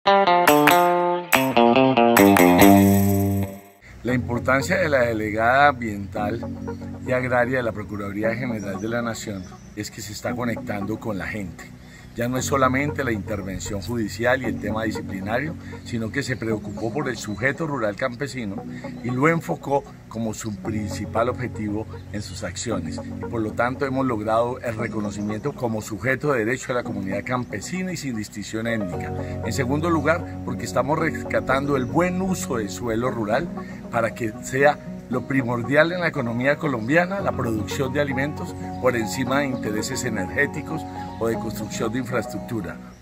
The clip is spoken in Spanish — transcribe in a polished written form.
La importancia de la delegada ambiental y agraria de la Procuraduría General de la Nación es que se está conectando con la gente. Ya no es solamente la intervención judicial y el tema disciplinario, sino que se preocupó por el sujeto rural campesino y lo enfocó como su principal objetivo en sus acciones. Y por lo tanto hemos logrado el reconocimiento como sujeto de derecho a la comunidad campesina y sin distinción étnica. En segundo lugar, porque estamos rescatando el buen uso del suelo rural para que sea lo primordial en la economía colombiana, la producción de alimentos por encima de intereses energéticos o de construcción de infraestructura.